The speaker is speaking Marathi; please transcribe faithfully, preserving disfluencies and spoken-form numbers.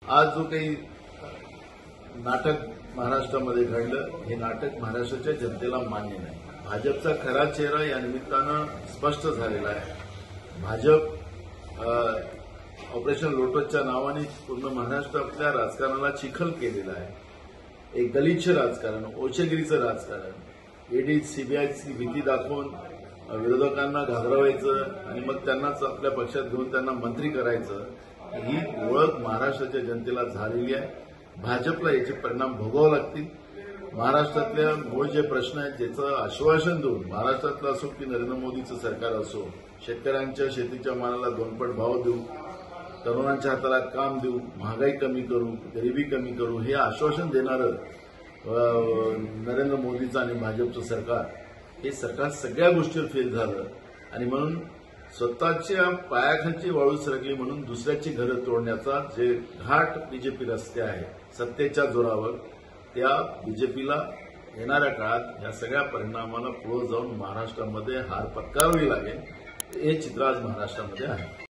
आज जो काही नाटक महाराष्ट्रामध्ये घडलं हे नाटक महाराष्ट्राच्या जनतेला मान्य नाही। भाजपचा खरा चेहरा या निमित्तानं स्पष्ट झालेला आहे। भाजप ऑपरेशन लोटसच्या नावाने पूर्ण महाराष्ट्रातल्या राजकारणाला चिखल केलेला आहे। एक गलिच्छ राजकारण, ओचगिरीचं राजकारण, ईडी सीबीआयची भीती दाखवून विरोधकांना घाबरवायचं आणि मग त्यांनाच आपल्या पक्षात घेऊन त्यांना मंत्री करायचं, ही ओळख महाराष्ट्राच्या जनतेला झालेली आहे। भाजपला याचे परिणाम भोगावे लागतील। महाराष्ट्रातल्या मूळ जे प्रश्न आहेत ज्याचं आश्वासन देऊन महाराष्ट्रातलं असो की नरेंद्र मोदीचं सरकार असो, शेतकऱ्यांच्या शेतीच्या मालाला दोनपट भाव देऊ, तरुणांच्या हाताला काम देऊ, महागाई कमी करू, गरिबी कमी करू, हे आश्वासन देणारं नरेंद्र मोदीचं आणि भाजपचं सरकार, हे सरकार सगळ्या गोष्टीवर फेल झालं आणि म्हणून स्वतःच्या पायाखालची वाळू सरकली म्हणून दुसऱ्याची घरं तोडण्याचा जे घाट बीजेपी रस्ते आहे सत्तेच्या जोरावर, त्या बीजेपीला येणाऱ्या काळात या सगळ्या परिणामाला पुढे जाऊन महाराष्ट्रामध्ये हार पत्करावी लागेल। हे चित्र आज महाराष्ट्रामध्ये आहे।